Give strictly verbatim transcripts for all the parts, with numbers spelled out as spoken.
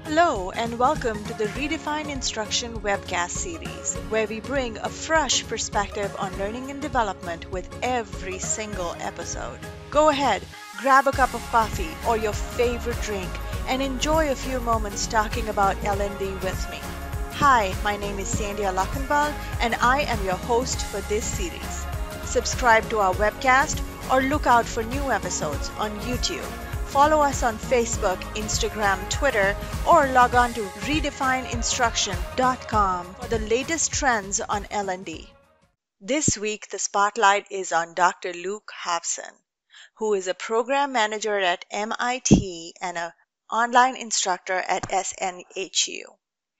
Hello, and welcome to the Redefine Instruction webcast series, where we bring a fresh perspective on learning and development with every single episode. Go ahead, grab a cup of coffee or your favorite drink, and enjoy a few moments talking about L and D with me. Hi, my name is Sandhya Lakhanwal, and I am your host for this series. Subscribe to our webcast or look out for new episodes on YouTube. Follow us on Facebook, Instagram, Twitter, or log on to redefine instruction dot com for the latest trends on L and D. This week, the spotlight is on Doctor Luke Hobson, who is a program manager at M I T and an online instructor at S N H U.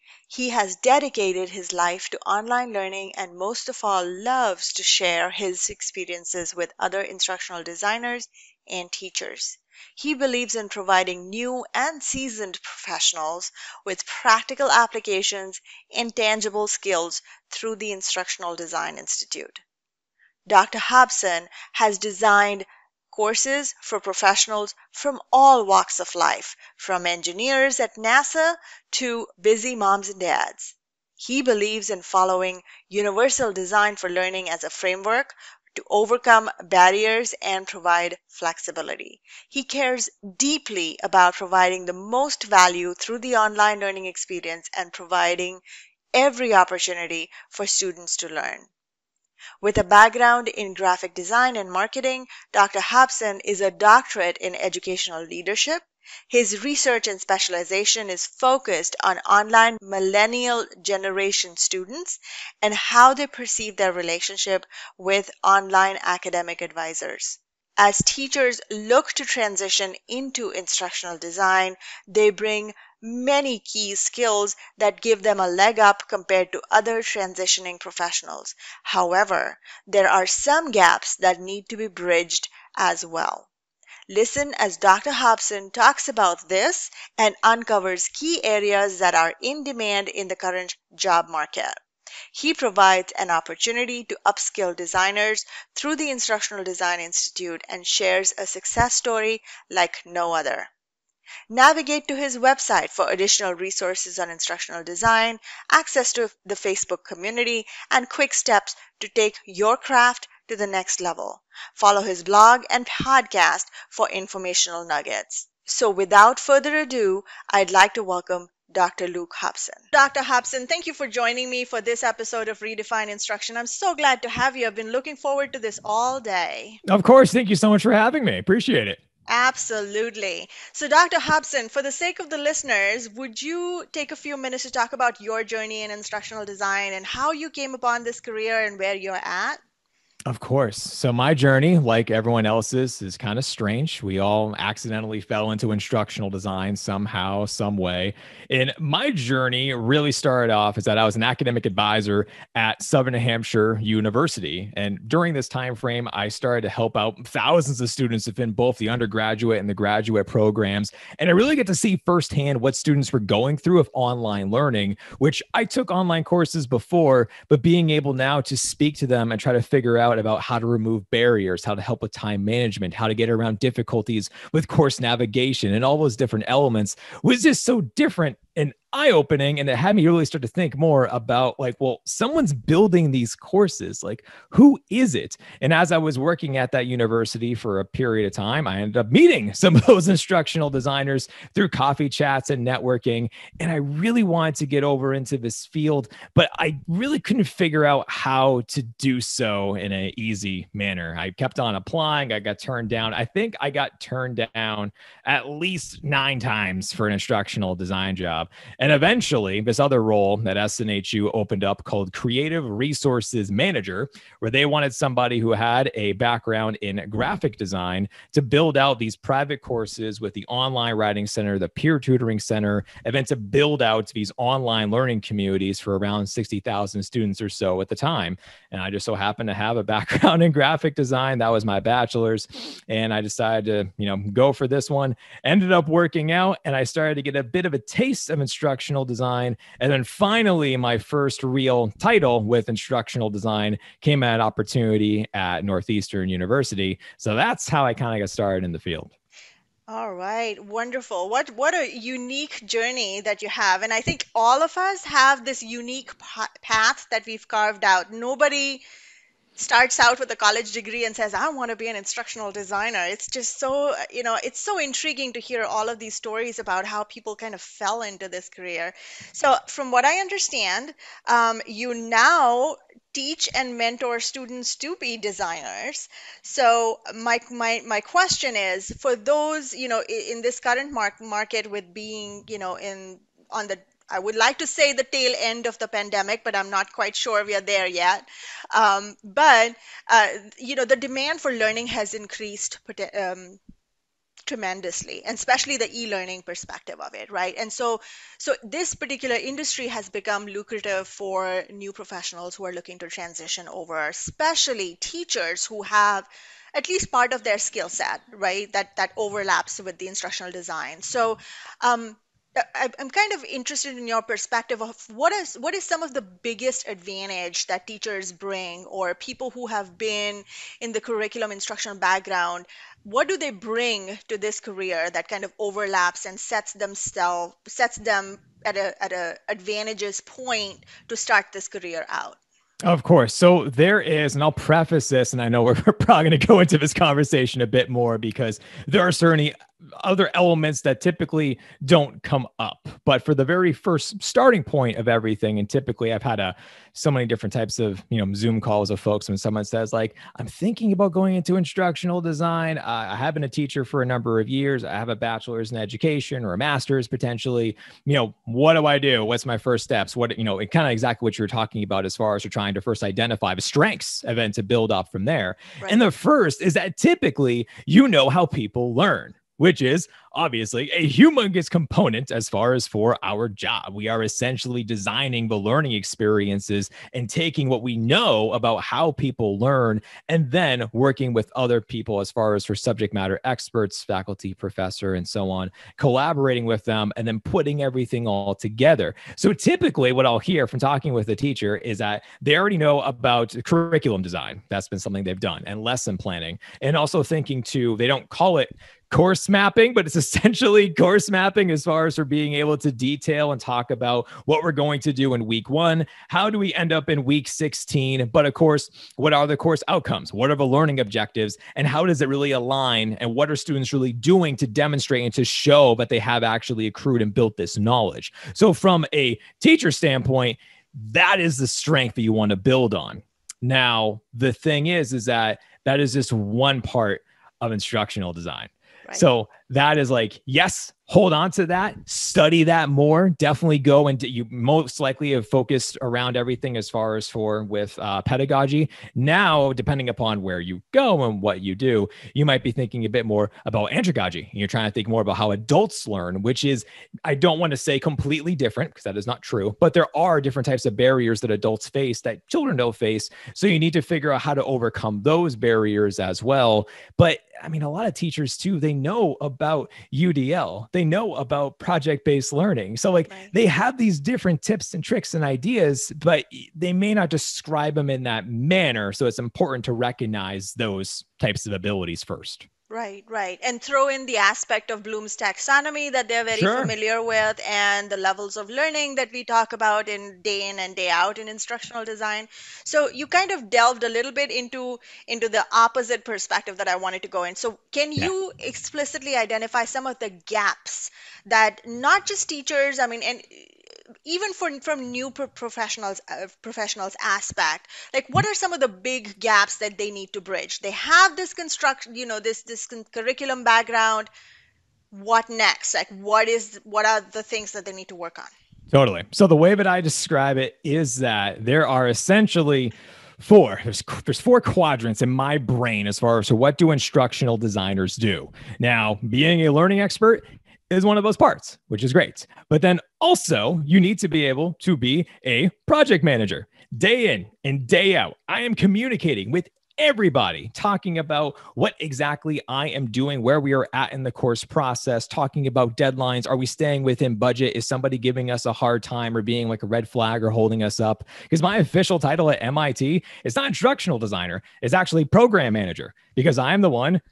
He has dedicated his life to online learning and most of all loves to share his experiences with other instructional designers and teachers. He believes in providing new and seasoned professionals with practical applications and tangible skills through the Instructional Design Institute. Doctor Hobson has designed courses for professionals from all walks of life, from engineers at NASA to busy moms and dads. He believes in following universal design for learning as a framework to overcome barriers and provide flexibility. He cares deeply about providing the most value through the online learning experience and providing every opportunity for students to learn. With a background in graphic design and marketing, Doctor Hobson is a doctorate in educational leadership. His research and specialization is focused on online millennial generation students and how they perceive their relationship with online academic advisors. As teachers look to transition into instructional design, they bring many key skills that give them a leg up compared to other transitioning professionals. However, there are some gaps that need to be bridged as well. Listen as Doctor Hobson talks about this and uncovers key areas that are in demand in the current job market. He provides an opportunity to upskill designers through the Instructional Design Institute and shares a success story like no other. Navigate to his website for additional resources on instructional design, access to the Facebook community, and quick steps to take your craft to the next level. Follow his blog and podcast for informational nuggets. So without further ado, I'd like to welcome Doctor Luke Hobson. Doctor Hobson, thank you for joining me for this episode of Redefine Instruction. I'm so glad to have you. I've been looking forward to this all day. Of course. Thank you so much for having me. Appreciate it. Absolutely. So, Doctor Hobson, for the sake of the listeners, would you take a few minutes to talk about your journey in instructional design and how you came upon this career and where you're at? Of course. So my journey, like everyone else's, is kind of strange. We all accidentally fell into instructional design somehow, some way. And my journey really started off is that I was an academic advisor at Southern New Hampshire University. And during this time frame, I started to help out thousands of students within both the undergraduate and the graduate programs. And I really get to see firsthand what students were going through with online learning, which I took online courses before, but being able now to speak to them and try to figure out about how to remove barriers, how to help with time management, how to get around difficulties with course navigation and all those different elements was just so different and eye-opening. And it had me really start to think more about like, well, someone's building these courses. Like, who is it? And as I was working at that university for a period of time, I ended up meeting some of those instructional designers through coffee chats and networking. And I really wanted to get over into this field, but I really couldn't figure out how to do so in an easy manner. I kept on applying. I got turned down. I think I got turned down at least nine times for an instructional design job. And eventually, this other role that S N H U opened up called Creative Resources Manager, where they wanted somebody who had a background in graphic design to build out these private courses with the Online Writing Center, the Peer Tutoring Center, and then to build out these online learning communities for around sixty thousand students or so at the time. And I just so happened to have a background in graphic design. That was my bachelor's. And I decided to, you know, go for this one. Ended up working out, and I started to get a bit of a taste of instructional design. And then finally, my first real title with instructional design came at an opportunity at Northeastern University. So that's how I kind of got started in the field. All right, wonderful. What what a unique journey that you have. And I think all of us have this unique pa- path that we've carved out. Nobody starts out with a college degree and says, I want to be an instructional designer. It's just so, uh, you know, it's so intriguing to hear all of these stories about how people kind of fell into this career. So, from what I understand, um, you now teach and mentor students to be designers. So, my, my, my question is for those, you know, i- in this current mark, market with being, you know, in on the I would like to say the tail end of the pandemic, but I'm not quite sure we are there yet. Um, but uh, you know, the demand for learning has increased pote- um, tremendously, and especially the e-learning perspective of it, right? And so, so this particular industry has become lucrative for new professionals who are looking to transition over, especially teachers who have at least part of their skill set, right? That that overlaps with the instructional design. So, um, I- I'm kind of interested in your perspective of what is what is some of the biggest advantage that teachers bring, or people who have been in the curriculum instructional background, what do they bring to this career that kind of overlaps and sets themselves sets them at a at a advantageous point to start this career out? Of course. So there is, and I'll preface this, and I know we're, we're probably going to go into this conversation a bit more because there are certainly other elements that typically don't come up. But for the very first starting point of everything, and typically I've had a so many different types of you know Zoom calls with folks when someone says like, I'm thinking about going into instructional design. Uh, I have been a teacher for a number of years. I have a bachelor's in education or a master's potentially. You know, what do I do? What's my first steps? What, you know, it kind of exactly what you're talking about as far as you're trying to first identify the strengths and then to build up from there. And Right. the first is that typically you know how people learn, which is obviously a humongous component as far as for our job. We are essentially designing the learning experiences and taking what we know about how people learn and then working with other people as far as for subject matter experts, faculty, professor, and so on, collaborating with them and then putting everything all together. So typically what I'll hear from talking with a teacher is that they already know about curriculum design. That's been something they've done, and lesson planning, and also thinking too, they don't call it course mapping, but it's essentially course mapping as far as for being able to detail and talk about what we're going to do in week one. How do we end up in week sixteen? But of course, what are the course outcomes? What are the learning objectives? And how does it really align? And what are students really doing to demonstrate and to show that they have actually accrued and built this knowledge? So from a teacher standpoint, that is the strength that you want to build on. Now, the thing is, is that that is just one part of instructional design. Right. So that is like, yes, hold on to that, study that more, definitely go and you most likely have focused around everything as far as for with uh, pedagogy. Now, depending upon where you go and what you do, you might be thinking a bit more about andragogy. You're trying to think more about how adults learn, which is, I don't want to say completely different because that is not true, but there are different types of barriers that adults face that children don't face. So you need to figure out how to overcome those barriers as well. But I mean, a lot of teachers too, they know about U D L. They know about project-based learning. So like Right. they have these different tips and tricks and ideas, but they may not describe them in that manner. So it's important to recognize those types of abilities first. Right, right. And throw in the aspect of Bloom's taxonomy that they're very Sure. familiar with, and the levels of learning that we talk about in day in and day out in instructional design. So you kind of delved a little bit into into the opposite perspective that I wanted to go in. So can Yeah. you explicitly identify some of the gaps that not just teachers, I mean, and even for from new pro- professionals uh, professionals aspect, like what are some of the big gaps that they need to bridge? They have this construction, you know, this this con- curriculum background. What next? Like what is what are the things that they need to work on? Totally. So the way that I describe it is that there are essentially four there's, there's four quadrants in my brain as far as so what do instructional designers do. Now, being a learning expert is one of those parts, which is great. But then also you need to be able to be a project manager. Day in and day out, I am communicating with everybody, talking about what exactly I am doing, where we are at in the course process, talking about deadlines. Are we staying within budget? Is somebody giving us a hard time or being like a red flag or holding us up? Because my official title at M I T is not instructional designer, it's actually program manager, because I'm the one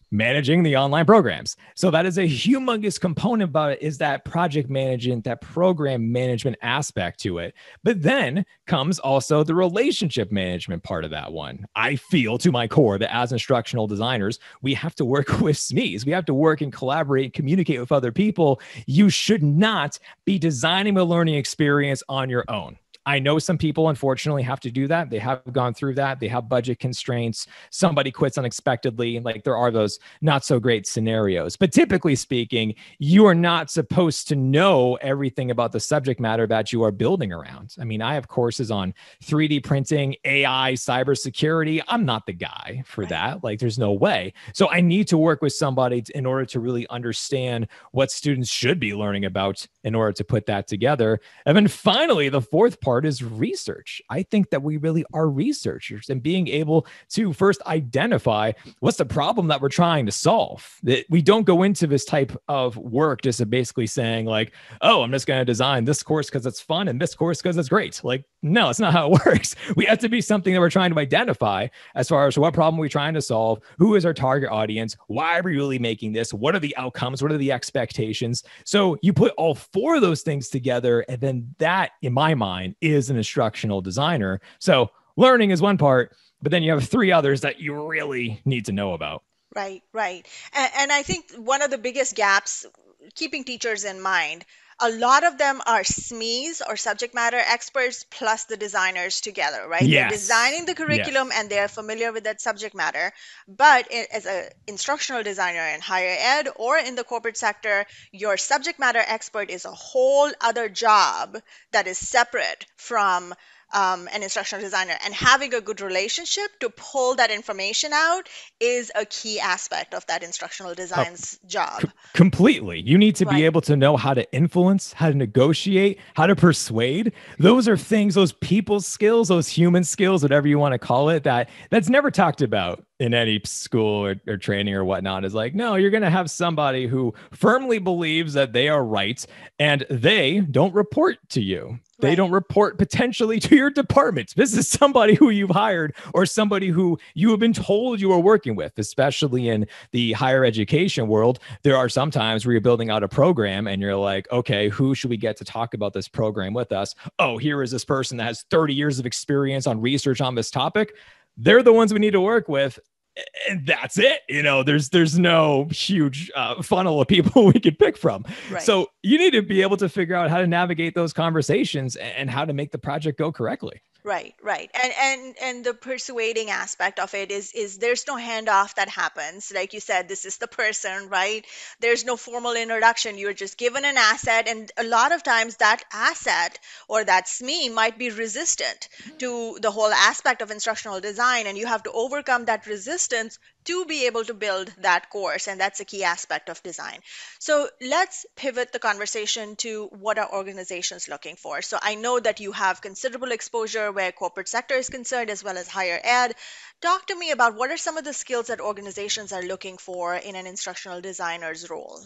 managing the online programs. So that is a humongous component about it, is that project management, that program management aspect to it. But then comes also the relationship management part of that one. I feel to my core that as instructional designers, we have to work with S M Es. We have to work and collaborate and communicate with other people. You should not be designing a learning experience on your own. I know some people, unfortunately, have to do that. They have gone through that. They have budget constraints. Somebody quits unexpectedly. Like, there are those not so great scenarios. But typically speaking, you are not supposed to know everything about the subject matter that you are building around. I mean, I have courses on three D printing, A I, cybersecurity. I'm not the guy for Right. that. Like, there's no way. So I need to work with somebody to, in order to really understand what students should be learning about in order to put that together. And then finally, the fourth part is research. I think that we really are researchers, and being able to first identify what's the problem that we're trying to solve. That we don't go into this type of work just basically saying like, oh, I'm just going to design this course because it's fun and this course because it's great. Like, no, it's not how it works. We have to be something that we're trying to identify as far as what problem we're trying to solve, who is our target audience, why are we really making this, what are the outcomes, what are the expectations. So you put all four of those things together, and then that, in my mind, is an instructional designer. So learning is one part, but then you have three others that you really need to know about. Right, right. And, and I think one of the biggest gaps, keeping teachers in mind, a lot of them are S M Es or subject matter experts plus the designers together, right? They're Yes. designing the curriculum Yes. and they're familiar with that subject matter. But i- as an instructional designer in higher ed or in the corporate sector, your subject matter expert is a whole other job that is separate from um, an instructional designer. And having a good relationship to pull that information out is a key aspect of that instructional Oh, design's job. c- completely. You need to be Right. able to know how to influence, how to negotiate, how to persuade. Those are things, those people skills, those human skills, whatever you want to call it, that that's never talked about in any school or, or training or whatnot. Is like, no, you're going to have somebody who firmly believes that they are right, and they don't report to you. They Right. don't report potentially to your department. This is somebody who you've hired or somebody who you have been told you are working with, especially in the higher education world. There are some times where you're building out a program and you're like, okay, who should we get to talk about this program with us? Oh, here is this person that has thirty years of experience on research on this topic. They're the ones we need to work with. And that's it. You know, there's there's no huge uh, funnel of people we could pick from. Right. So you need to be able to figure out how to navigate those conversations and how to make the project go correctly. Right, right. And and and the persuading aspect of it is is there's no handoff that happens. Like you said, this is the person, right? There's no formal introduction. You're just given an asset, and a lot of times that asset or that S M E might be resistant to the whole aspect of instructional design, and you have to overcome that resistance to be able to build that course, and that's a key aspect of design. So let's pivot the conversation to what are organizations looking for. So I know that you have considerable exposure where corporate sector is concerned as well as higher ed. Talk to me about what are some of the skills that organizations are looking for in an instructional designer's role.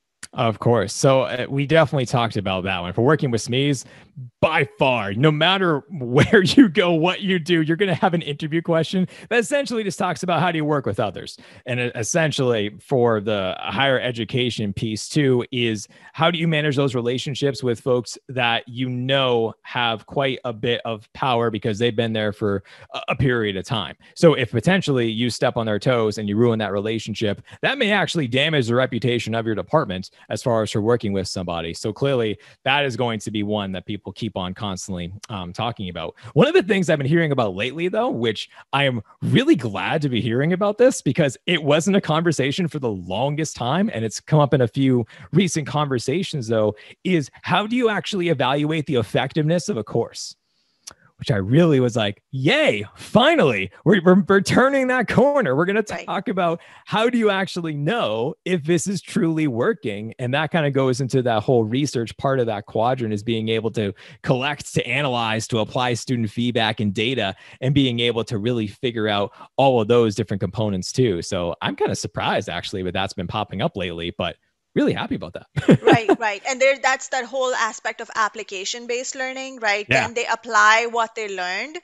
Of course. So uh, we definitely talked about that one. If we're working with S M Es, by far, no matter where you go, what you do, you're going to have an interview question that essentially just talks about how do you work with others. And uh, essentially for the higher education piece too, is how do you manage those relationships with folks that you know have quite a bit of power because they've been there for a, a period of time. So if potentially you step on their toes and you ruin that relationship, that may actually damage the reputation of your department as far as for working with somebody. So clearly that is going to be one that people keep on constantly um, talking about. One of the things I've been hearing about lately, though, which I am really glad to be hearing about this because it wasn't a conversation for the longest time, and it's come up in a few recent conversations, though, is how do you actually evaluate the effectiveness of a course? Which I really was like, yay, finally, we're, we're, we're turning that corner. We're going to Right. talk about how do you actually know if this is truly working? And that kind of goes into that whole research part of that quadrant, is being able to collect, to analyze, to apply student feedback and data, and being able to really figure out all of those different components too. So I'm kind of surprised actually that that's been popping up lately, but really happy about that. Right, right. And there that's that whole aspect of application based learning, right? Yeah. Then they apply what they learned.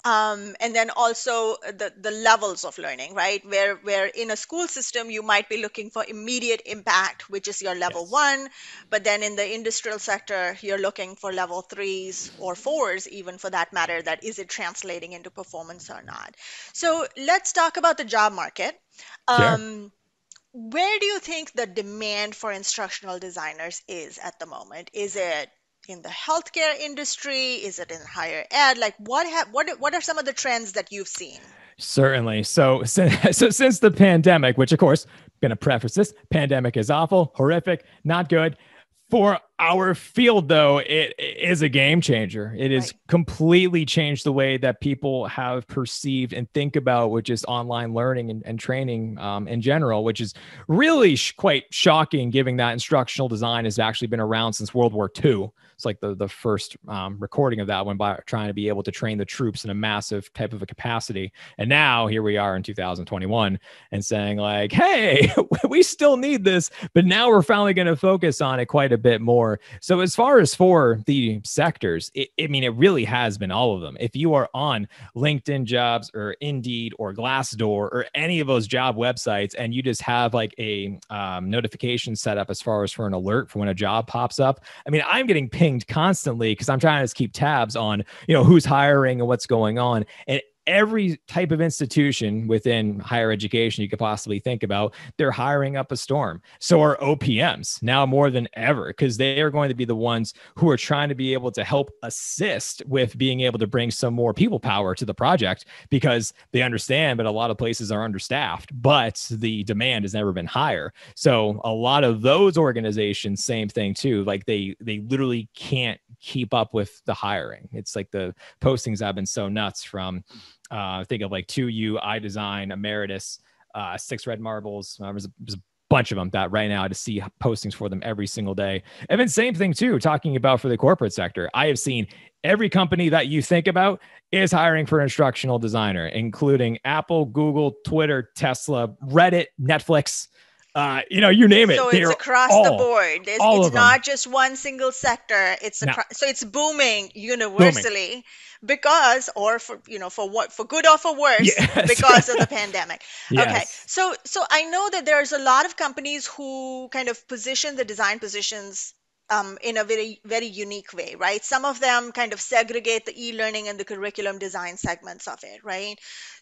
Um, and then also the, the levels of learning, right? Where where in a school system you might be looking for immediate impact, which is your level Yes. one, but then in the industrial sector you're looking for level threes or fours, even for that matter. That is it translating into performance or not? So let's talk about the job market. Sure. Um, where do you think the demand for instructional designers is at the moment? Is it in the healthcare industry? Is it in higher ed? Like what have what what are some of the trends that you've seen? Certainly. So, since, so since the pandemic, which of course, going to preface this, pandemic is awful, horrific, not good. For our field, though, it is a game changer. It has Right. completely changed the way that people have perceived and think about, which is online learning and, and training um, in general, which is really sh- quite shocking, given that instructional design has actually been around since World War Two. It's like the, the first um, recording of that one by trying to be able to train the troops in a massive type of a capacity. And now here we are in two thousand twenty-one and saying like, hey, we still need this, but now we're finally going to focus on it quite a bit more. So as far as for the sectors, it, I mean, it really has been all of them. If you are on LinkedIn Jobs or Indeed or Glassdoor or any of those job websites, and you just have like a um, notification set up as far as for an alert for when a job pops up, I mean, I'm getting pinged constantly because I'm trying to keep tabs on, you know, who's hiring and what's going on. And every type of institution within higher education you could possibly think about, they're hiring up a storm. So are O P Ms now more than ever, because they are going to be the ones who are trying to be able to help assist with being able to bring some more people power to the project, because they understand, but a lot of places are understaffed, but the demand has never been higher. So a lot of those organizations, same thing too, like they, they literally can't keep up with the hiring. It's like the postings have been so nuts from, uh, think of like two U, iDesign, Emeritus, uh, Six Red Marbles. Uh, there's, a, there's a bunch of them that right now I just see postings for them every single day. And then same thing too, talking about for the corporate sector, I have seen every company that you think about is hiring for an instructional designer, including Apple, Google, Twitter, Tesla, Reddit, Netflix. Uh, you know, you name it. So it's They're across the all, board. It's, all it's of them. not just one single sector. It's Now, across, so it's booming booming. universally because, or for you know, for what, for good or for worse, Yes. because of the pandemic. Okay, Yes. so so I know that there's a lot of companies who kind of position the design positions um, in a very very unique way, right? Some of them kind of segregate the e-learning and the curriculum design segments of it, right?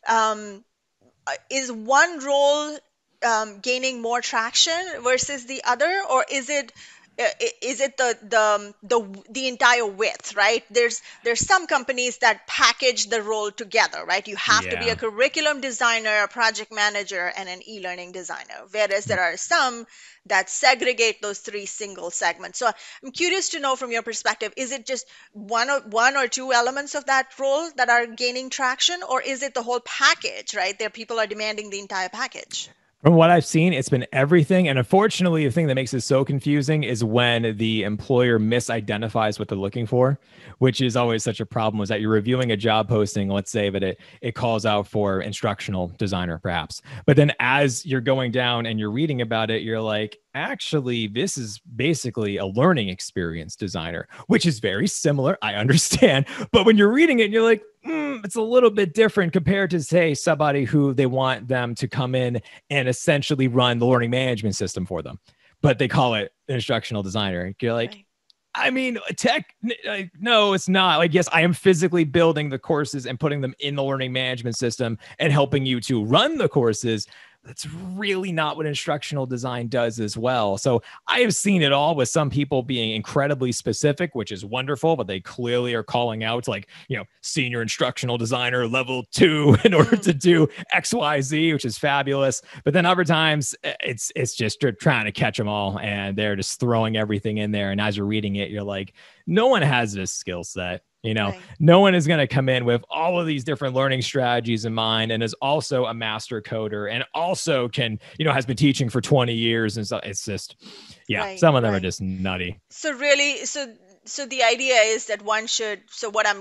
Um, uh, is one role um, gaining more traction versus the other, or is it uh, i- is it the the um, the the entire width, right? There's there's some companies that package the role together, right? You have to be a Yeah. curriculum designer, a project manager, and an e-learning designer. Whereas there are some that segregate those three single segments. So I'm curious to know from your perspective, is it just one or one or two elements of that role that are gaining traction, or is it the whole package, right? There people are demanding the entire package. From what I've seen, it's been everything. And unfortunately, the thing that makes it so confusing is when the employer misidentifies what they're looking for, which is always such a problem. Is that you're reviewing a job posting, let's say, but it it calls out for instructional designer, perhaps. But then as you're going down and you're reading about it, you're like, actually, this is basically a learning experience designer, which is very similar. I understand. But when you're reading it, you're like, mm, it's a little bit different compared to, say, somebody who they want them to come in and essentially run the learning management system for them, but they call it an instructional designer. You're like, Right. I mean, tech, like, no, it's not. Like, yes, I am physically building the courses and putting them in the learning management system and helping you to run the courses. That's really not what instructional design does as well. So I have seen it all, with some people being incredibly specific, which is wonderful, but they clearly are calling out like, you know, senior instructional designer level two in order Mm, to do X, Y, Z, which is fabulous. But then other times it's, it's just trying to catch them all and they're just throwing everything in there. And as you're reading it, you're like, no one has this skill set. You know, right. no one is going to come in with all of these different learning strategies in mind and is also a master coder and also can, you know, has been teaching for twenty years. And so it's just, yeah, Right. some of them are Right. just nutty. So really, so so the idea is that one should. So what I'm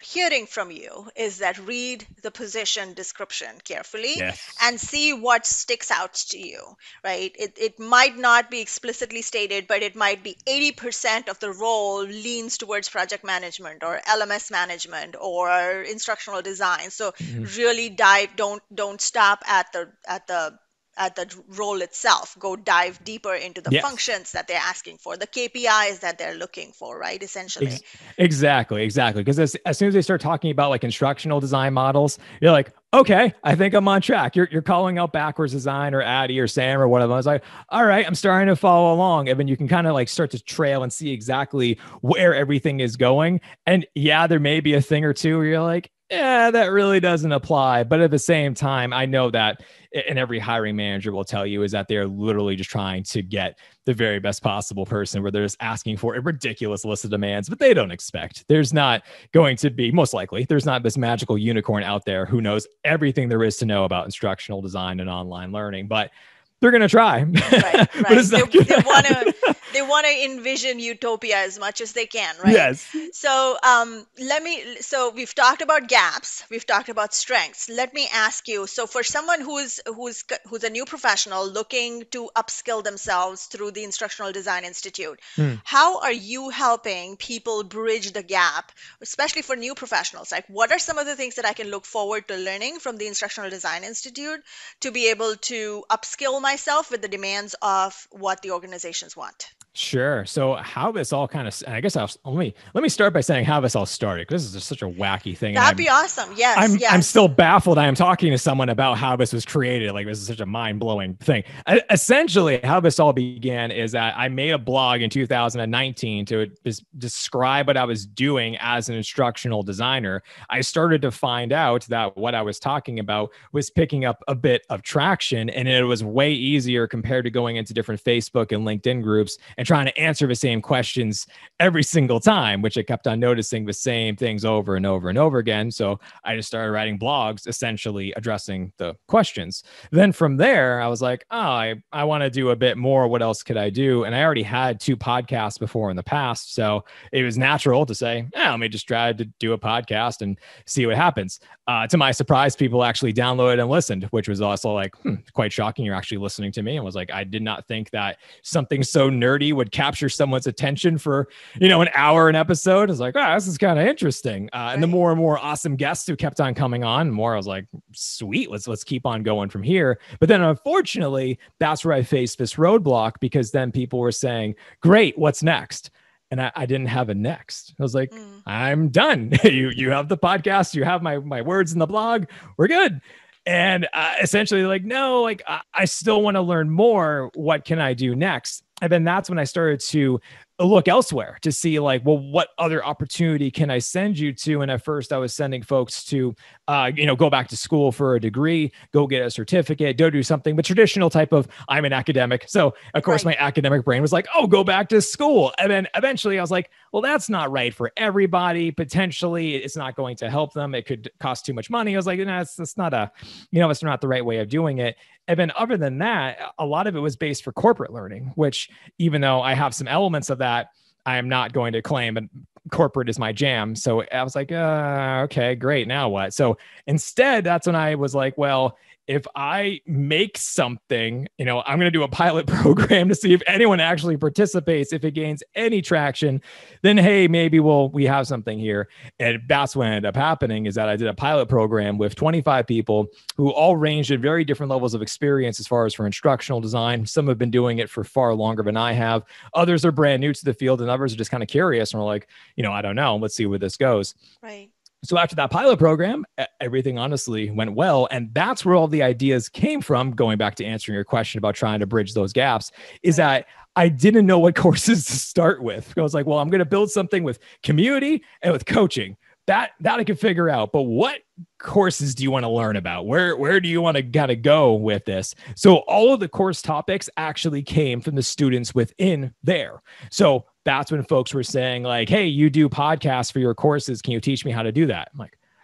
hearing from you is that read the position description carefully Yes. and see what sticks out to you, right? It, it might not be explicitly stated, but it might be eighty percent of the role leans towards project management or L M S management or instructional design. So Mhm. really dive, don't don't stop at the at the at the role itself. Go dive deeper into the Yes. functions that they're asking for, the K P Is that they're looking for, right? Essentially. Ex- exactly, exactly. Because as, as soon as they start talking about like instructional design models, you're like, okay, I think I'm on track. You're, you're calling out backwards design or Addy or Sam or one of them. I was like, all right, I'm starting to follow along. And then you can kind of like start to trail and see exactly where everything is going. And yeah, there may be a thing or two where you're like, yeah, that really doesn't apply. But at the same time, I know that, and every hiring manager will tell you, is that they're literally just trying to get the very best possible person, where they're just asking for a ridiculous list of demands, but they don't expect. There's not going to be, most likely, there's not this magical unicorn out there who knows everything there is to know about instructional design and online learning, but they're going to try. Right, But right. it's They, not they gonna want to happen. they want to envision utopia as much as they can, right? Yes. So um, let me. So we've talked about gaps. We've talked about strengths. Let me ask you. So for someone who's who's c- who's a new professional looking to upskill themselves through the Instructional Design Institute, Hmm. how are you helping people bridge the gap, especially for new professionals? Like, what are some of the things that I can look forward to learning from the Instructional Design Institute to be able to upskill myself with the demands of what the organizations want? Sure. So how this all kind of, I guess I'll let me let me start by saying how this all started, because this is just such a wacky thing, and That'd I'm be awesome. Yes, I'm I'm yes. still baffled. I am talking to someone about how this was created. Like, this is such a mind blowing thing. I, essentially, how this all began is that I made a blog in two thousand nineteen to just describe what I was doing as an instructional designer. I started to find out that what I was talking about was picking up a bit of traction, and it was way easier compared to going into different Facebook and LinkedIn groups and trying to answer the same questions every single time, which I kept on noticing the same things over and over and over again. So I just started writing blogs essentially addressing the questions. Then from there, I was like, oh, I, I want to do a bit more. What else could I do? And I already had two podcasts before in the past. So it was natural to say, yeah, let me just try to do a podcast and see what happens. Uh, to my surprise, people actually downloaded and listened, which was also like, hmm, quite shocking. You're actually listening to me. And was like, I did not think that something so nerdy would capture someone's attention for, you know, an hour an episode. I was like, oh, this is kind of interesting. Uh, and the Right. more and more awesome guests who kept on coming on, more I was like, sweet, let's let's keep on going from here. But then unfortunately, that's where I faced this roadblock, because then people were saying, great, what's next? And I, I didn't have a next. I was like, Mm. I'm done. you you have the podcast, you have my my words in the blog, we're good. And uh, essentially, like, no, like I, I still want to learn more. What can I do next? And then that's when I started to look elsewhere to see, like, well, what other opportunity can I send you to? And at first I was sending folks to, uh, you know, go back to school for a degree, go get a certificate, go do something, but traditional type of, I'm an academic. So of course Right. my academic brain was like, oh, go back to school. And then eventually I was like, well, that's not right for everybody. Potentially it's not going to help them. It could cost too much money. I was like, no, it's, it's not a, you know, it's not the right way of doing it. And then other than that, a lot of it was based for corporate learning, which, even though I have some elements of that, I am not going to claim, but corporate is my jam. So I was like, uh, okay, great. Now what? So instead, that's when I was like, well, if I make something, you know, I'm going to do a pilot program to see if anyone actually participates. If it gains any traction, then, hey, maybe we'll, we have something here. And that's what ended up happening, is that I did a pilot program with twenty-five people who all ranged at very different levels of experience as far as for instructional design. Some have been doing it for far longer than I have. Others are brand new to the field, and others are just kind of curious and are like, you know, I don't know. Let's see where this goes. Right. So after that pilot program, everything honestly went well. And that's where all the ideas came from. Going back to answering your question about trying to bridge those gaps, is Right. that I didn't know what courses to start with. I was like, well, I'm going to build something with community and with coaching. That, that I can figure out. But what courses do you want to learn about? Where, where do you want to kind of go with this? So all of the course topics actually came from the students within there. So that's when folks were saying, like, hey, you do podcasts for your courses. Can you teach me how to do that? I'm like,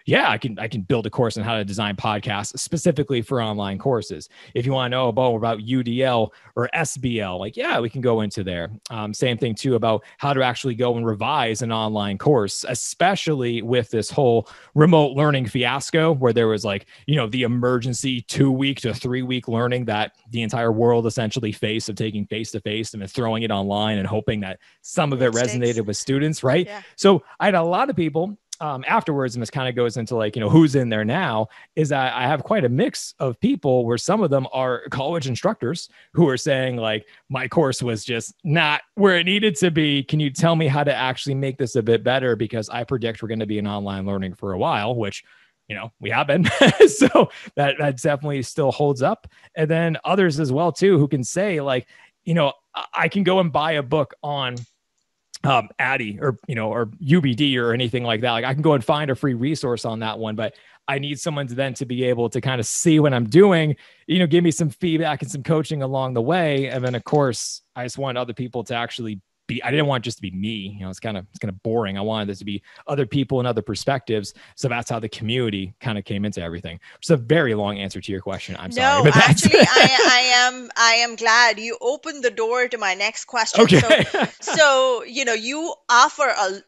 yeah, I can I can build a course on how to design podcasts specifically for online courses. If you want to know about, about U D L or S B L, like, yeah, we can go into there. Um, same thing too about how to actually go and revise an online course, especially with this whole remote learning fiasco where there was like, you know, the emergency two week to three week learning that the entire world essentially faced of taking face to face and then throwing it online and hoping that some of it resonated with students, right? Yeah. So I had a lot of people um, afterwards, and this kind of goes into like, you know, who's in there now, is that I have quite a mix of people where some of them are college instructors who are saying like, my course was just not where it needed to be. Can you tell me how to actually make this a bit better? Because I predict we're going to be in online learning for a while, which, you know, we have been. So that, that definitely still holds up. And then others as well, too, who can say like, you know, I can go and buy a book on um, Addy or, you know, or U B D or anything like that. Like I can go and find a free resource on that one, but I need someone to then to be able to kind of see what I'm doing, you know, give me some feedback and some coaching along the way. And then of course, I just want other people to actually be, I didn't want it just to be me, you know, it's kind of, it's kind of boring. I wanted this to be other people and other perspectives. So that's how the community kind of came into everything. It's a very long answer to your question. I'm No, sorry. But actually, I, I am I am glad you opened the door to my next question. Okay. So, so you know, you offer a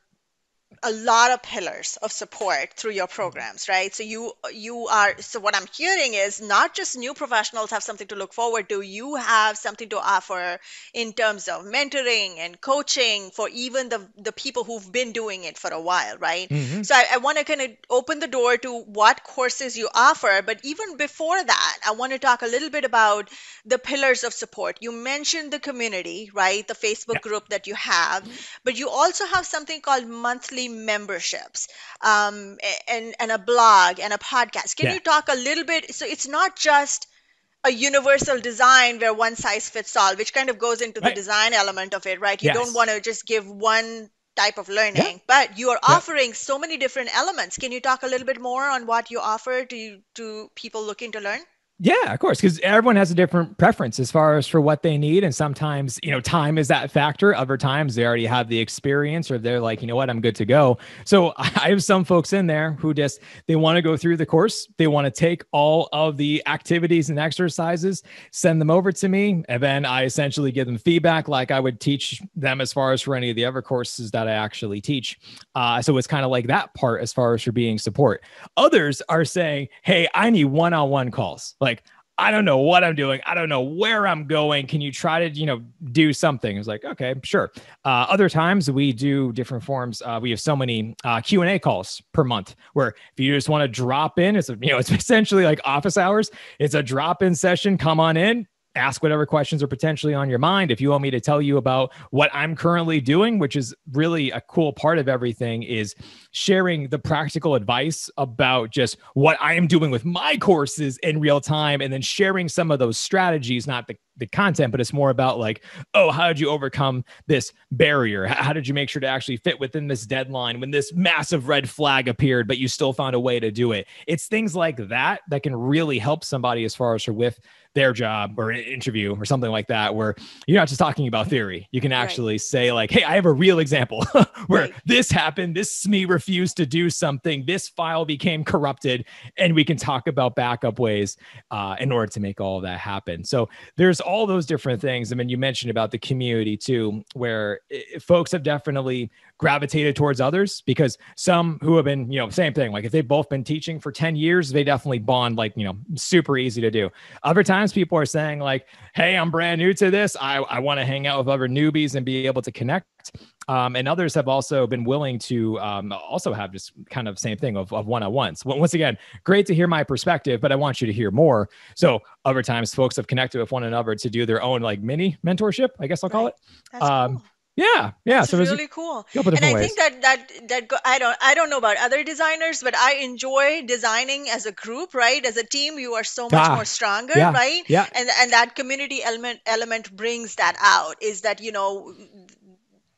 a lot of pillars of support through your programs, right? So you you are so what I'm hearing is not just new professionals have something to look forward to, you have something to offer in terms of mentoring and coaching for even the the people who've been doing it for a while, right? Mm-hmm. So I, I want to kind of open the door to what courses you offer, but even before that, I want to talk a little bit about the pillars of support. You mentioned the community, right? The Facebook Yeah. group that you have, but you also have something called monthly memberships, um, a- and and a blog and a podcast. Can Yeah. you talk a little bit? So it's not just a universal design where one size fits all, which kind of goes into the Right. design element of it, right? You don't Yes. want to just give one type of Yeah. learning, but you are Yeah. offering so many different elements. Can you talk a little bit more on what you offer to to people looking to learn? Yeah, of course, because everyone has a different preference as far as for what they need. And sometimes, you know, time is that factor. Other times they already have the experience or they're like, you know what, I'm good to go. So I have some folks in there who just, they want to go through the course. They want to take all of the activities and exercises, send them over to me. And then I essentially give them feedback like I would teach them as far as for any of the other courses that I actually teach. Uh, so it's kind of like that part as far as for being support. Others are saying, hey, I need one-on-one calls. Like, I don't know what I'm doing. I don't know where I'm going. Can you try to, you know, do something? It's like, okay, sure. Uh, other times we do different forms. Uh, we have so many uh, Q and A calls per month where if you just want to drop in, it's, a, you know, it's essentially like office hours. It's a drop-in session. Come on in. Ask whatever questions are potentially on your mind. If you want me to tell you about what I'm currently doing, which is really a cool part of everything, is sharing the practical advice about just what I am doing with my courses in real time, and then sharing some of those strategies, not the, the content, but it's more about like, oh, how did you overcome this barrier? How did you make sure to actually fit within this deadline when this massive red flag appeared, but you still found a way to do it? It's things like that that can really help somebody as far as for with their job or an interview or something like that, where you're not just talking about theory. You can actually right. say like, hey, I have a real example where right. this happened. This S M E refused to do something. This file became corrupted, and we can talk about backup ways uh, in order to make all of that happen. So there's all those different things. I mean, you mentioned about the community too, where it, folks have definitely gravitated towards others, because some who have been, you know, same thing. Like if they've both been teaching for ten years, they definitely bond like, you know, super easy to do. Other times people are saying like, hey, I'm brand new to this. I, I want to hang out with other newbies and be able to connect. Um, and others have also been willing to um, also have just kind of same thing of, of one-on-ones. Once again, great to hear my perspective, but I want you to hear more. So other times folks have connected with one another to do their own like mini mentorship, I guess I'll call right. it. That's Um, cool. Yeah, yeah. That's so really cool. and I ways. think that that that go, I don't I don't know about other designers, but I enjoy designing as a group, right? As a team, you are so much ah, more stronger, yeah, right? Yeah. And and that community element element brings that out. Is that, you know,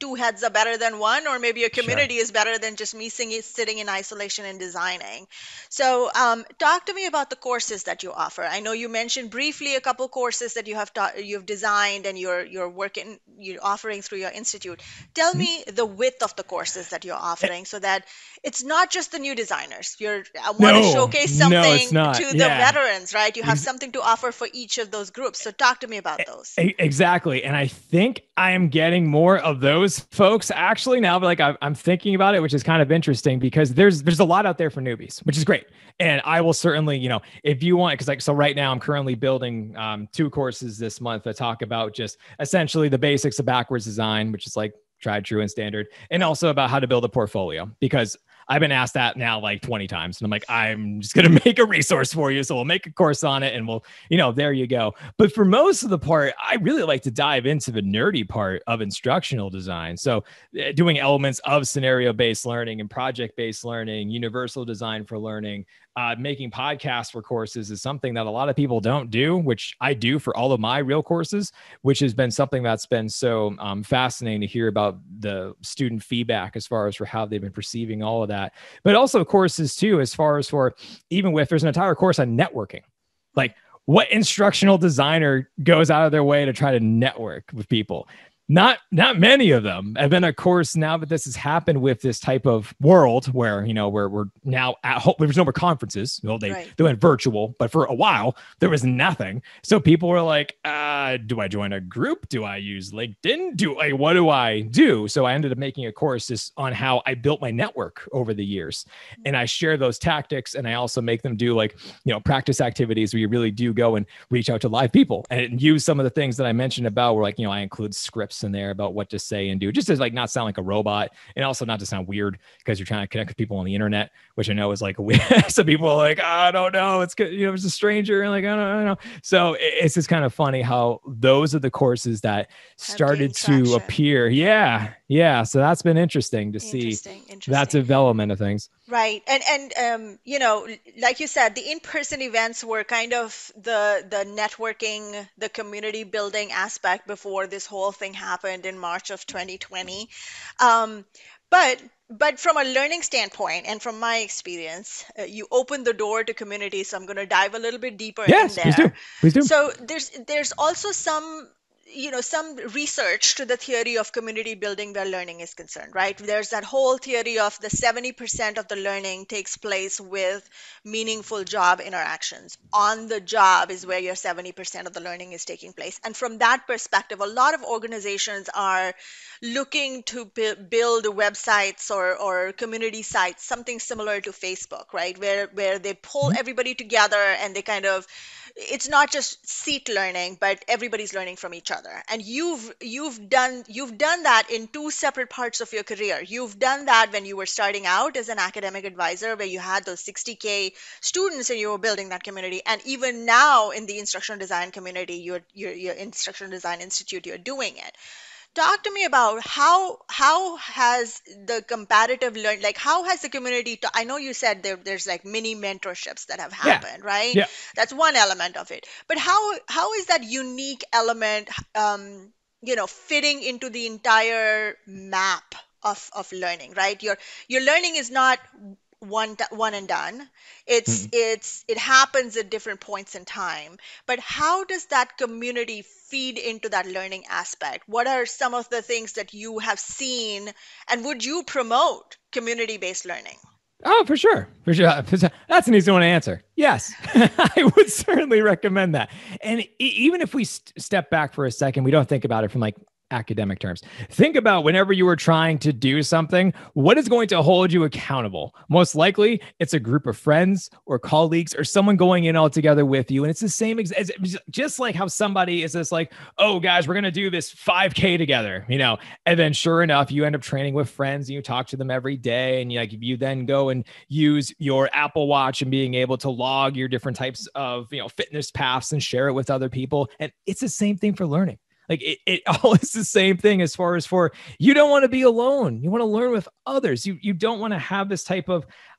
two heads are better than one, or maybe a Sure. community is better than just me sing, sitting in isolation and designing. So, um, talk to me about the courses that you offer. I know you mentioned briefly a couple courses that you have taught, you've designed, and you're you're working, you're offering through your institute. Tell Mhm. me the width of the courses that you're Eh, offering, so that it's not just the new designers. You're I want to No, showcase no, it's something not. to the Yeah. veterans, right? You have Ex- something to offer for each of those groups. So, talk to me about those. E- Exactly. And I think I am getting more of those folks actually now, but like I- I'm thinking about it, which is kind of interesting because there's there's a lot out there for newbies, which is great. And I will certainly, you know, if you want, because like so right now I'm currently building um, two courses this month that talk about just essentially the basics of backwards design, which is like tried, true, and standard, and also about how to build a portfolio because I've been asked that now like twenty times. And I'm like, I'm just going to make a resource for you. So we'll make a course on it and we'll, you know, there you go. But for most of the part, I really like to dive into the nerdy part of instructional design. So uh, doing elements of scenario-based learning and project-based learning, universal design for learning, uh, making podcasts for courses is something that a lot of people don't do, which I do for all of my real courses, which has been something that's been so um, fascinating to hear about the student feedback as far as for how they've been perceiving all of that. But also courses too, as far as for even with, there's an entire course on networking. Like what instructional designer goes out of their way to try to network with people? Not not many of them. And then, of course, now that this has happened with this type of world where, you know, where we're now at home, there's no more conferences. Well, they, Right. they went virtual, but for a while, there was nothing. So people were like, uh, do I join a group? Do I use LinkedIn? Do I, what do I do? So I ended up making a course just on how I built my network over the years. And I share those tactics. And I also make them do like, you know, practice activities where you really do go and reach out to live people and use some of the things that I mentioned about where like, you know, I include scripts in there about what to say and do, just to like not sound like a robot and also not to sound weird because you're trying to connect with people on the internet, which I know is like weird. Some people are like, oh, I don't know, it's good, you know, it's a stranger, and like I don't, I don't know. So it's just kind of funny how those are the courses that started to appear. Yeah, yeah. So that's been interesting to see Interesting. Interesting. that development of things. Right. And and um, you know, like you said, the in-person events were kind of the the networking, the community building aspect before this whole thing happened in March of twenty twenty. Um, but but from a learning standpoint and from my experience, uh, you open the door to community, so I'm going to dive a little bit deeper in Yes, please do. there. Please do. So there's there's also some you know some research to the theory of community building where learning is concerned, right? There's that whole theory of the seventy percent of the learning takes place with meaningful job interactions. On the job is where your seventy percent of the learning is taking place, and from that perspective, a lot of organizations are looking to bu- build websites or, or community sites, something similar to Facebook, right? Where where they pull Mhm. everybody together and they kind of, it's not just seat learning, but everybody's learning from each other. And you've you've done you've done that in two separate parts of your career. You've done that when you were starting out as an academic advisor, where you had those sixty K students and you were building that community. And even now in the instructional design community, your your, your instructional design institute, you're doing it. Talk to me about how how has the comparative learn like how has the community to, I know you said there, there's like mini mentorships that have Yeah. happened, right? Yeah. That's one element of it, but how how is that unique element um you know fitting into the entire map of of learning, right? Your your learning is not one t- one and done. it's Mm. it's it happens at different points in time, but how does that community feed into that learning aspect? What are some of the things that you have seen, and would you promote community based learning? Oh, for sure. For sure. For sure. That's an easy one to answer. Yes, I would certainly recommend that. And e- even if we st- step back for a second, we don't think about it from like academic terms. Think about whenever you were trying to do something, what is going to hold you accountable? Most likely, it's a group of friends or colleagues or someone going in all together with you. And it's the same ex- as just like how somebody is just like, oh, guys, we're going to do this five K together, you know, and then sure enough, you end up training with friends and you talk to them every day. And you, like, you then go and use your Apple Watch and being able to log your different types of, you know, fitness paths and share it with other people. And it's the same thing for learning. Like it, it all is the same thing as far as for, you don't want to be alone. You want to learn with others. You, you don't want to have this type of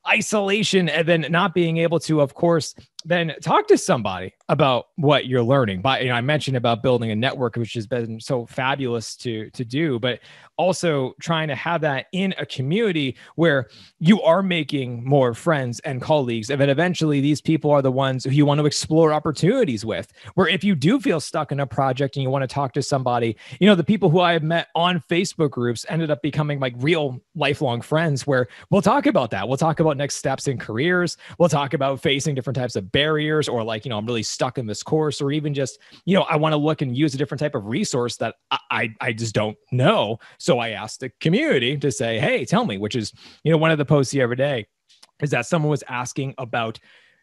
isolation, and then not being able to, of course, then talk to somebody about what you're learning. But you know, I mentioned about building a network, which has been so fabulous to to do, but also trying to have that in a community where you are making more friends and colleagues, and then eventually these people are the ones who you want to explore opportunities with. Where if you do feel stuck in a project and you want to talk to somebody, you know, the people who I have met on Facebook groups ended up becoming like real lifelong friends, where we'll talk about that. We'll talk about next steps in careers. We'll talk about facing different types of barriers, or like, you know, I'm really stuck in this course, or even just, you know, I want to look and use a different type of resource that I, I, I just don't know. So I asked the community to say, hey, tell me, which is, you know, one of the posts the other day is that someone was asking about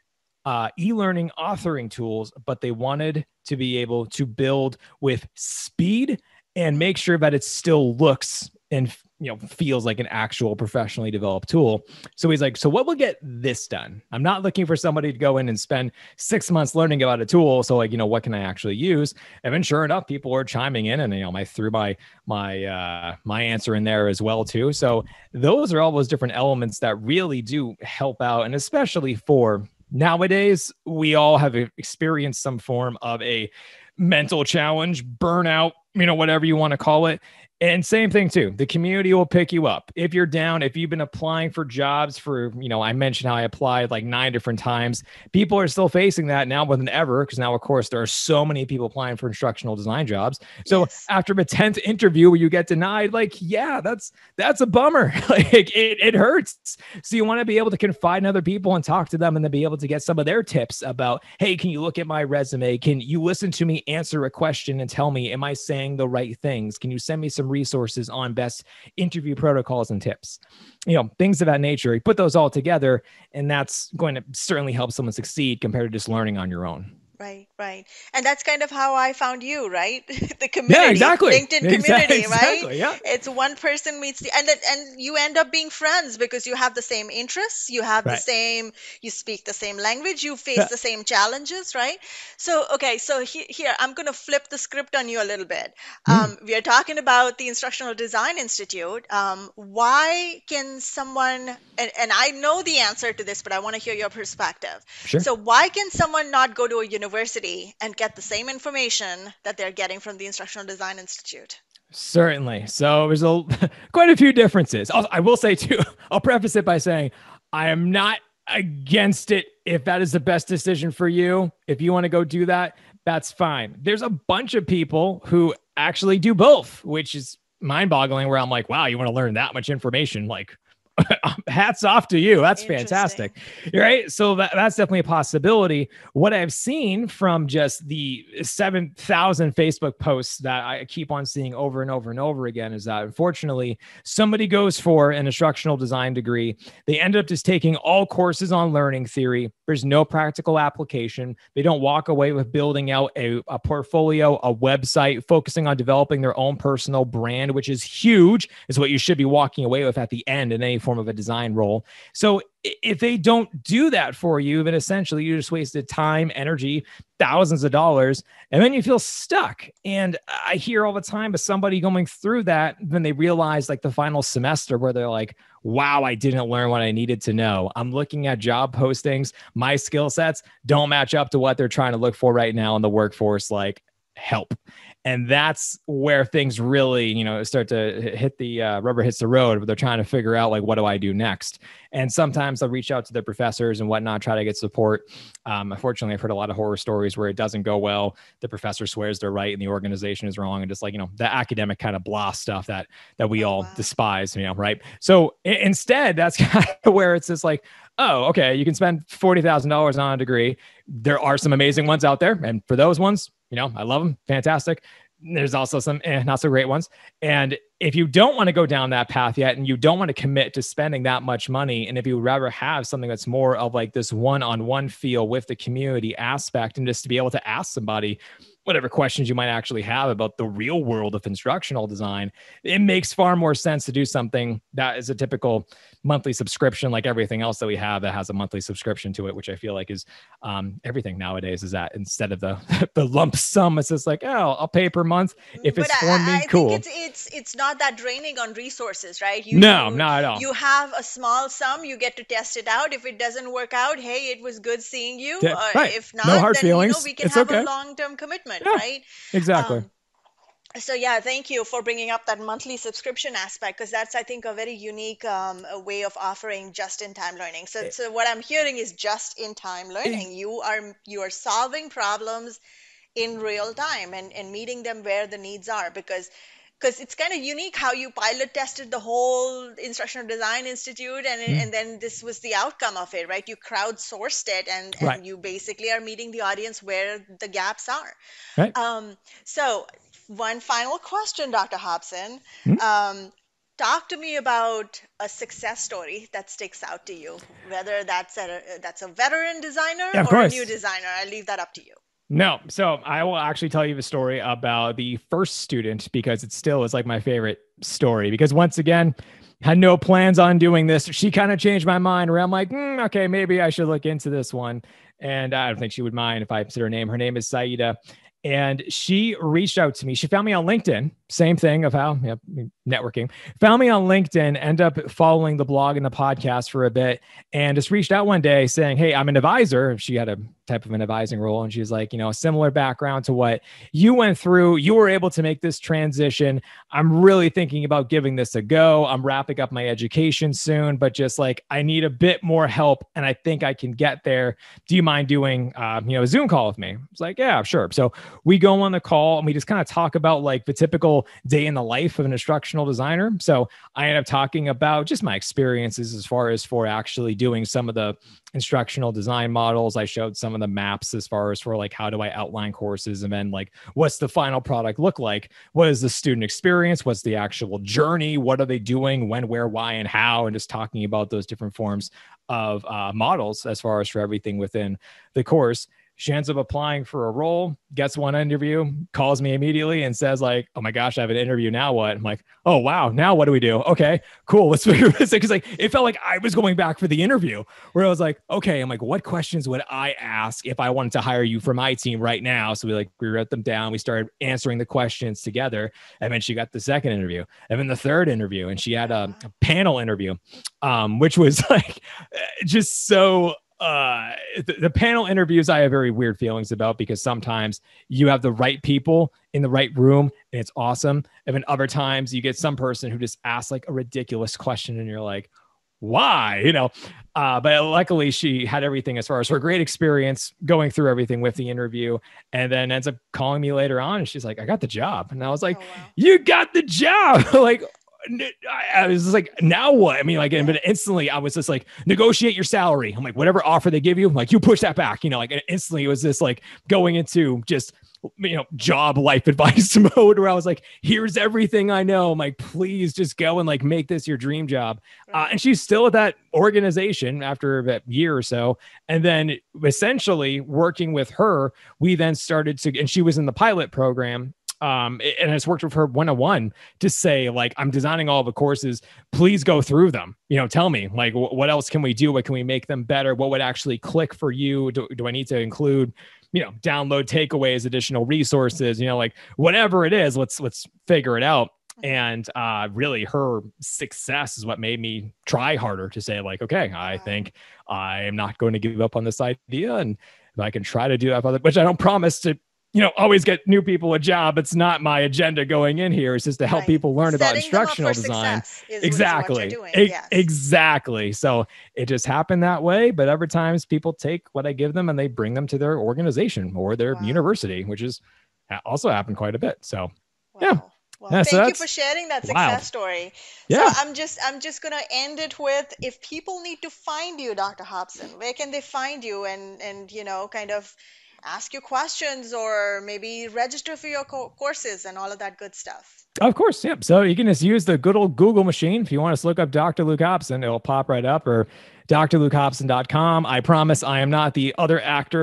uh, e-learning authoring tools, but they wanted to be able to build with speed and make sure that it still looks and, you know, feels like an actual professionally developed tool. So he's like, so what will get this done? I'm not looking for somebody to go in and spend six months learning about a tool. So like, you know, what can I actually use? And then sure enough, people are chiming in, and, you know, I threw my, my, uh, my answer in there as well too. So those are all those different elements that really do help out. And especially for nowadays, we all have experienced some form of a mental challenge, burnout, you know, whatever you want to call it. And same thing too, the community will pick you up. If you're down, if you've been applying for jobs for, you know, I mentioned how I applied like nine different times. People are still facing that now more than ever, because now, of course, there are so many people applying for instructional design jobs. So yes. After the tenth interview where you get denied, like, yeah, that's that's a bummer. Like it, it hurts. So you want to be able to confide in other people and talk to them, and then be able to get some of their tips about, hey, can you look at my resume? Can you listen to me answer a question and tell me, am I saying the right things? Can you send me some resources on best interview protocols and tips, you know, things of that nature? You put those all together, and that's going to certainly help someone succeed compared to just learning on your own. Right, right. And that's kind of how I found you, right? The community, yeah, exactly. LinkedIn community, exactly, right? Yeah. It's one person meets the, and then, and you end up being friends because you have the same interests, you have right. the same, you speak the same language, you face yeah. the same challenges, right? So, okay, so he, here, I'm going to flip the script on you a little bit. Mm. Um, we are talking about the Instructional Design Institute. Um, why can someone, and, and I know the answer to this, but I want to hear your perspective. Sure. So why can someone not go to a university university and get the same information that they're getting from the Instructional Design Institute? Certainly. So there's a, quite a few differences. I'll, I will say too, I'll preface it by saying I am not against it if that is the best decision for you. If you want to go do that, that's fine. There's a bunch of people who actually do both, which is mind-boggling, where I'm like, wow, you want to learn that much information? Like, hats off to you. That's fantastic. Right. So that, that's definitely a possibility. What I've seen from just the seven thousand Facebook posts that I keep on seeing over and over and over again is that, unfortunately, somebody goes for an instructional design degree. They end up just taking all courses on learning theory. There's no practical application. They don't walk away with building out a, a portfolio, a website, focusing on developing their own personal brand, which is huge, is what you should be walking away with at the end in any form of a design role. So if they don't do that for you, then essentially you just wasted time, energy, thousands of dollars, and then you feel stuck. And I hear all the time of somebody going through that, then they realize like the final semester where they're like, wow, I didn't learn what I needed to know. I'm looking at job postings. My skill sets don't match up to what they're trying to look for right now in the workforce. Like, help. And that's where things really, you know, start to hit the uh, rubber hits the road, where they're trying to figure out, like, what do I do next? And sometimes they'll reach out to their professors and whatnot, try to get support. Um, unfortunately, I've heard a lot of horror stories where it doesn't go well. The professor swears they're right and the organization is wrong. And just like, you know, the academic kind of blah stuff that, that we all wow. despise, you know, right? So I- instead, that's kind of where it's just like, oh, okay, you can spend forty thousand dollars on a degree. There are some amazing ones out there. And for those ones, you know, I love them. Fantastic. There's also some eh, not so great ones. And if you don't want to go down that path yet, and you don't want to commit to spending that much money, and if you would rather have something that's more of like this one-on-one feel with the community aspect, and just to be able to ask somebody, whatever questions you might actually have about the real world of instructional design, it makes far more sense to do something that is a typical monthly subscription, like everything else that we have that has a monthly subscription to it, which I feel like is um, everything nowadays is that instead of the the lump sum, it's just like, oh, I'll pay per month if But it's for me, I, I cool. think it's it's it's not that draining on resources, right? You No, you not at all. you have a small sum, you get to test it out. If it doesn't work out, hey, it was good seeing you. Yeah, Uh, right. if No not, hard then you know feelings. we can It's have okay. a long-term commitment, Yeah, right? exactly. Um, so yeah, thank you for bringing up that monthly subscription aspect because that's I think a very unique um, a way of offering just-in-time learning. So It- so what I'm hearing is just-in-time it- learning. You are you are solving problems in real time and, and meeting them where the needs are because because it's kind of unique how you pilot tested the whole instructional design institute and mm, and then this was the outcome of it, right? You crowdsourced it and right, and you basically are meeting the audience where the gaps are. right. um so one final question, Dr. Hobson. Mm. um talk to me about a success story that sticks out to you, whether that's a that's a veteran designer Yeah, of or a new course. designer. I leave that up to you. No. So I will actually tell you the story about the first student because it still is like my favorite story because once again, had no plans on doing this. She kind of changed my mind where I'm like, mm, okay, maybe I should look into this one. And I don't think she would mind if I said her name. Her name is Saida. And she reached out to me. She found me on LinkedIn. Same thing of how you know, networking. Found me on LinkedIn, end up following the blog and the podcast for a bit, and just reached out one day saying, hey, I'm an advisor. She had a type of an advising role. And she's like, you know, a similar background to what you went through. You were able to make this transition. I'm really thinking about giving this a go. I'm wrapping up my education soon, but just like, I need a bit more help and I think I can get there. Do you mind doing, uh, you know, a Zoom call with me? It's like, yeah, sure. So we go on the call and we just kind of talk about like the typical day in the life of an instructional designer. So I end up talking about just my experiences as far as for actually doing some of the instructional design models. I showed some of the maps as far as for like, how do I outline courses? And then like, what's the final product look like? What is the student experience? What's the actual journey? What are they doing? When, where, why, and how? And just talking about those different forms of uh, models as far as for everything within the course. She ends up applying for a role, gets one interview, calls me immediately and says like, oh my gosh, I have an interview. Now what? I'm like, oh, wow. Now what do we do? Okay, cool. Let's figure this out. Cause like, it felt like I was going back for the interview where I was like, okay, I'm like, what questions would I ask if I wanted to hire you for my team right now? So we like, we wrote them down. We started answering the questions together. And then she got the second interview and then the third interview. And she had a, a panel interview, um, which was like just so Uh, the, the panel interviews I have very weird feelings about because sometimes you have the right people in the right room and it's awesome. And then other times you get some person who just asks like a ridiculous question and you're like, why? You know, uh, but luckily she had everything as far as her great experience going through everything with the interview and then ends up calling me later on and she's like, I got the job. And I was like, Oh, wow. you got the job. Like, I was just like, now what? I mean, like, but instantly I was just like, negotiate your salary. I'm like, whatever offer they give you, I'm like, you push that back, you know, like instantly it was this like going into just, you know, job life advice mode where I was like, here's everything I know. I'm like, please just go and like make this your dream job. Uh, and she's still at that organization after a year or so. And then essentially working with her, we then started to, and she was in the pilot program. Um, and it's worked with her one-on-one to say, like, I'm designing all the courses. Please go through them. You know, tell me, like, w- what else can we do? What can we make them better? What would actually click for you? Do, do I need to include, you know, download takeaways, additional resources, you know, like whatever it is, let's, let's figure it out. And uh, really her success is what made me try harder to say like, okay, I think I am not going to give up on this idea. And if I can try to do that, which I don't promise to, you know, always get new people a job. It's not my agenda going in here. It's just to help Right. people learn about Setting them up instructional for design. success is- is what Exactly. you're doing, E- yes. Exactly. So it just happened that way. But other times people take what I give them and they bring them to their organization or their Wow. university, which is ha- also happened quite a bit. So yeah. Wow. Well, Yeah, so thank you that's for sharing that success wild. story. Yeah. So I'm just I'm just gonna end it with, if people need to find you, Doctor Hobson, where can they find you and and you know kind of ask you questions or maybe register for your co- courses and all of that good stuff? Of course, yeah. So you can just use the good old Google machine. If you want us to look up Doctor Luke Hobson, it'll pop right up, or D R luke hobson dot com. I promise I am not the other actor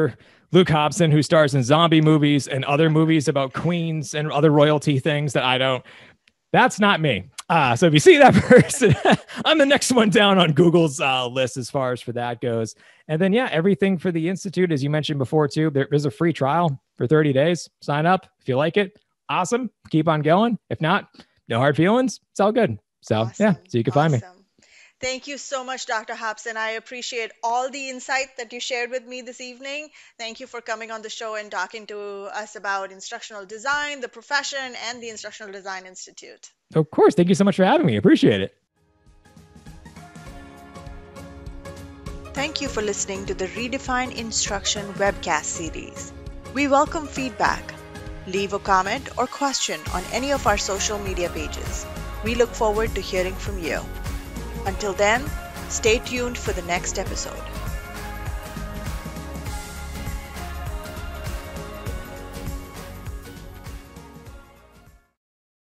Luke Hobson, who stars in zombie movies and other movies about queens and other royalty things that I don't, that's not me. Uh, so if you see that person, I'm the next one down on Google's uh, list as far as for that goes. And then, yeah, everything for the Institute, as you mentioned before, too, there is a free trial for thirty days. Sign up if you like it. Awesome. Keep on going. If not, no hard feelings. It's all good. So, awesome. Yeah, so you can awesome. find me. Thank you so much, Doctor Hobson. I appreciate all the insight that you shared with me this evening. Thank you for coming on the show and talking to us about instructional design, the profession, and the Instructional Design Institute. Of course. Thank you so much for having me. Appreciate it. Thank you for listening to the Redefine Instruction webcast series. We welcome feedback. Leave a comment or question on any of our social media pages. We look forward to hearing from you. Until then, stay tuned for the next episode.